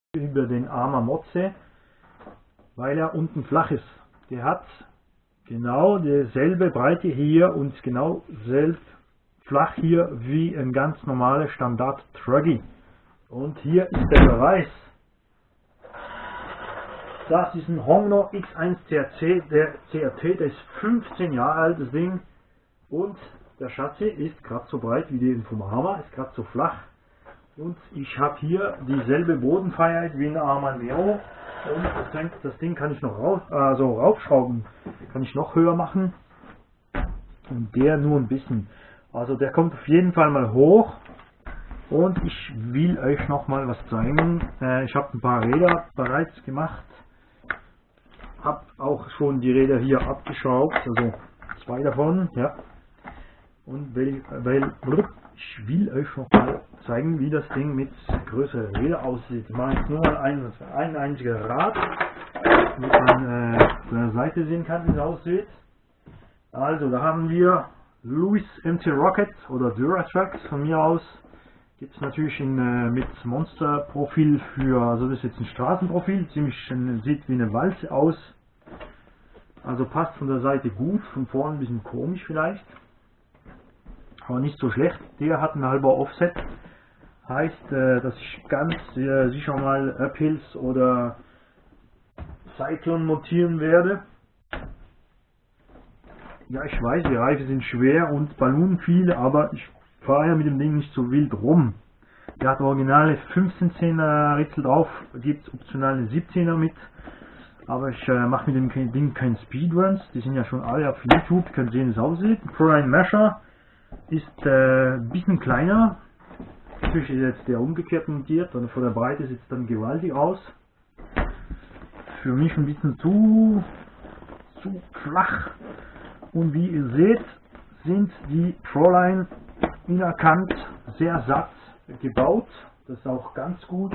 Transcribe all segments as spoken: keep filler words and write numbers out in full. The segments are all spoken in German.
über den Arma Motze, weil er unten flach ist. Der hat genau dieselbe Breite hier und genau selbst flach hier wie ein ganz normaler Standard Truggy. Und hier ist der Beweis. Das ist ein Hongnor X eins C R C, der C R T, der ist fünfzehn Jahre alt, das Ding. Und der Chassis ist gerade so breit wie den vom Arma, ist gerade so flach. Und ich habe hier dieselbe Bodenfreiheit wie ein Arma Neo. Und das Ding, das Ding kann ich noch raus, also raufschrauben, kann ich noch höher machen. Und der nur ein bisschen. Also der kommt auf jeden Fall mal hoch. Und ich will euch noch mal was zeigen. Äh, ich habe ein paar Räder bereits gemacht. Habe auch schon die Räder hier abgeschraubt, also zwei davon, ja. Und weil, weil ich will euch noch mal zeigen, wie das Ding mit größeren Rädern aussieht. Ich mache jetzt nur mal ein, ein einziger Rad, damit man äh, von der Seite sehen kann, wie es aussieht. Also da haben wir Lewis M C Rocket oder Duratrax von mir aus. Gibt es natürlich in, äh, mit Monsterprofil für, also das ist jetzt ein Straßenprofil, ziemlich äh, sieht wie eine Walze aus. Also passt von der Seite gut, von vorne ein bisschen komisch vielleicht. Aber nicht so schlecht. Der hat ein halber Offset. Heißt, äh, dass ich ganz äh, sicher mal Uphills oder Cyclone montieren werde. Ja, ich weiß, die Reifen sind schwer und Ballonen viele, aber ich fahre ja mit dem Ding nicht so wild rum. Der hat originale fünfzehn Zehner Ritzel drauf, gibt es optionale siebzehner mit. Aber ich äh, mache mit dem Ding kein Speedruns, die sind ja schon alle auf YouTube, könnt sehen, wie es aussieht. ProLine Mesher ist äh, ein bisschen kleiner. Natürlich ist jetzt der umgekehrt montiert und von der Breite sieht es dann gewaltig aus. Für mich ein bisschen zu, zu flach. Und wie ihr seht, sind die ProLine innerkant sehr satt gebaut. Das ist auch ganz gut.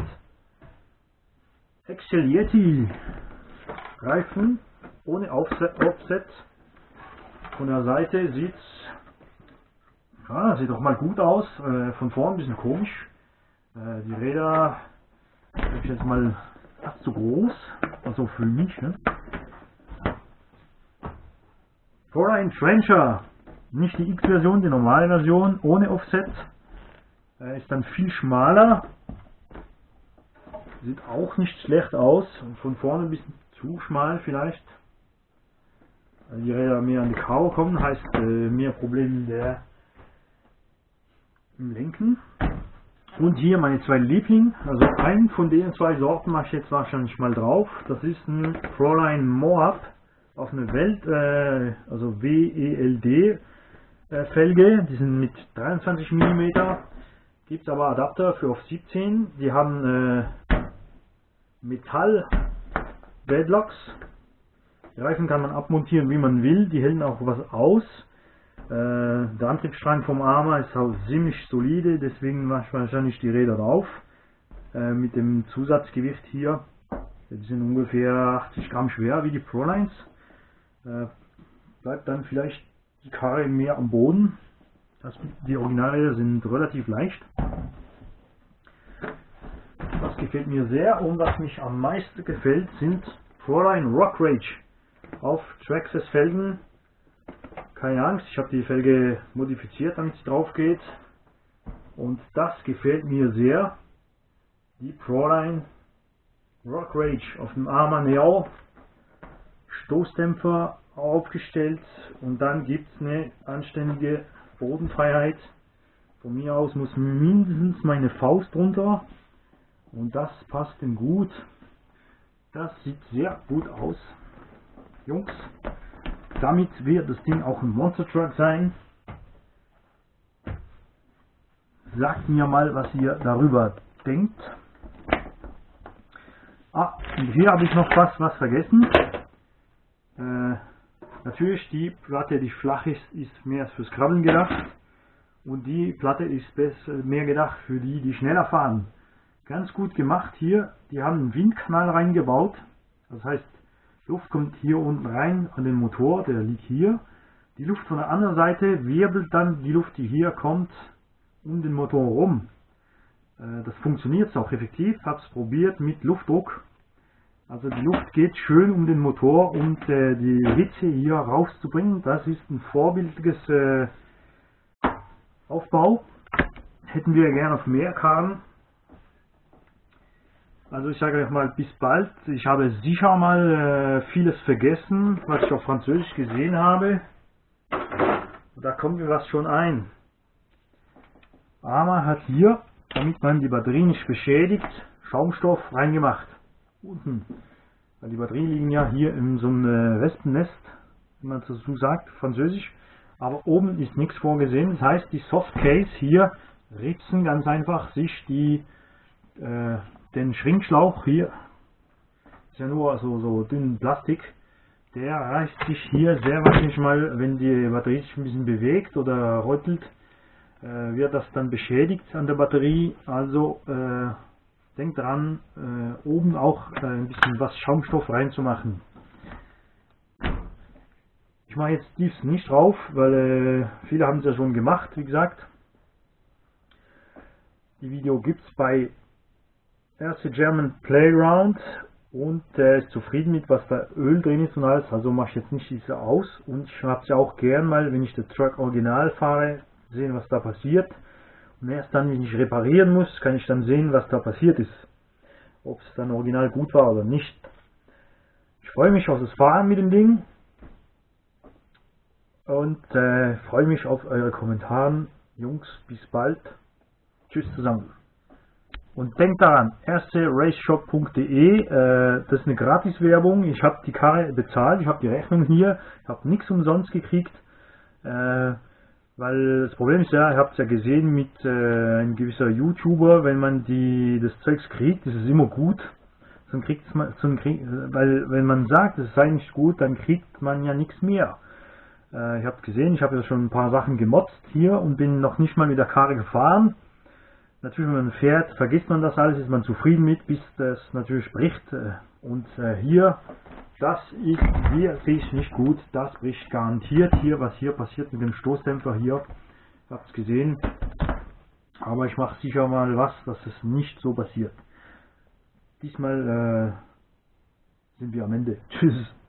Axial Yeti Reifen ohne Offset. Offset. Von der Seite sieht ja, sieht doch mal gut aus. Äh, von vorn ein bisschen komisch. Äh, die Räder sind jetzt mal fast zu groß. Also für mich. Ne? ProLine Trencher. Nicht die X-Version, die normale Version ohne Offset. Äh, ist dann viel schmaler. Sieht auch nicht schlecht aus. Und von vorne ein bisschen zu schmal vielleicht. Weil die Räder mehr an die Kau kommen, heißt äh, mehr Probleme in der, im Lenken. Und hier meine zwei Lieblinge. Also einen von den zwei Sorten mache ich jetzt wahrscheinlich mal drauf. Das ist ein ProLine Moab auf eine Welt, äh, also W E L D äh, Felge. Die sind mit dreiundzwanzig Millimeter. Gibt es aber Adapter für auf siebzehn. Die haben äh, Metall Bedlocks. Die Reifen kann man abmontieren, wie man will. Die halten auch was aus. Äh, der Antriebsstrang vom Arma ist auch ziemlich solide, deswegen mache ich wahrscheinlich die Räder drauf. Äh, mit dem Zusatzgewicht hier. Die sind ungefähr achtzig Gramm schwer wie die ProLines. Äh, bleibt dann vielleicht die Karre mehr am Boden. Das, die Originalräder sind relativ leicht. Das gefällt mir sehr, und was mich am meisten gefällt, sind ProLine Rock Rage auf Traxxas Felgen. Keine Angst, ich habe die Felge modifiziert, damit sie drauf geht. Und das gefällt mir sehr. Die ProLine Rock Rage auf dem Arma Neo. Stoßdämpfer aufgestellt, und dann gibt es eine anständige Bodenfreiheit. Von mir aus muss mindestens meine Faust runter. Und das passt ihm gut. Das sieht sehr gut aus. Jungs, damit wird das Ding auch ein Monster Truck sein. Sagt mir mal, was ihr darüber denkt. Ah, und hier habe ich noch was, was vergessen. Äh, natürlich die Platte, die flach ist, ist mehr fürs Krabbeln gedacht. Und die Platte ist besser, mehr gedacht für die, die schneller fahren. Ganz gut gemacht hier. Die haben einen Windkanal reingebaut. Das heißt, Luft kommt hier unten rein an den Motor, der liegt hier. Die Luft von der anderen Seite wirbelt dann die Luft, die hier kommt, um den Motor rum. Äh, das funktioniert auch effektiv. Habe es probiert mit Luftdruck. Also die Luft geht schön um den Motor, um äh, die Hitze hier rauszubringen. Das ist ein vorbildliches äh, Aufbau. Hätten wir gerne auf mehr Karren. Also ich sage euch mal bis bald. Ich habe sicher mal äh, vieles vergessen, was ich auf Französisch gesehen habe. Da kommt mir was schon ein. Arma hat hier, damit man die Batterie nicht beschädigt, Schaumstoff reingemacht. Unten. Weil die Batterien liegen ja hier in so einem äh, Wespennest, wenn man das so sagt, Französisch. Aber oben ist nichts vorgesehen. Das heißt, die Softcase hier ritzen ganz einfach sich die äh, den Schrinkschlauch hier, ist ja nur so, so dünn Plastik, der reißt sich hier sehr wahrscheinlich mal, wenn die Batterie sich ein bisschen bewegt oder rüttelt, äh, wird das dann beschädigt an der Batterie. Also äh, denkt dran, äh, oben auch äh, ein bisschen was Schaumstoff reinzumachen. Ich mache jetzt dies nicht drauf, weil äh, viele haben es ja schon gemacht, wie gesagt. Die Video gibt es bei R C German Playground und er ist zufrieden mit, was da Öl drin ist und alles, also mache ich jetzt nicht diese aus. Und ich habe es ja auch gern mal, wenn ich den Truck original fahre, sehen, was da passiert. Und erst dann, wenn ich reparieren muss, kann ich dann sehen, was da passiert ist. Ob es dann original gut war oder nicht. Ich freue mich auf das Fahren mit dem Ding und äh, freue mich auf eure Kommentare. Jungs, bis bald. Tschüss zusammen. Und denkt daran, r c raceshop punkt de, äh, das ist eine Gratis-Werbung. Ich habe die Karre bezahlt, ich habe die Rechnung hier, ich habe nichts umsonst gekriegt. Äh, weil das Problem ist ja, ihr habt es ja gesehen mit äh, einem gewisser YouTuber, wenn man die das Zeugs kriegt, ist es immer gut. Dann kriegt's man, dann krieg, weil wenn man sagt, es sei nicht gut, dann kriegt man ja nichts mehr. Äh, ich habe gesehen, ich habe ja schon ein paar Sachen gemotzt hier und bin noch nicht mal mit der Karre gefahren. Natürlich, wenn man fährt, vergisst man das alles, ist man zufrieden mit, bis das natürlich bricht. Und äh, hier, das ist, hier sehe ich nicht gut, das bricht garantiert hier, was hier passiert mit dem Stoßdämpfer hier. Ich habe es gesehen, aber ich mache sicher mal was, dass es nicht so passiert. Diesmal äh, sind wir am Ende. Tschüss.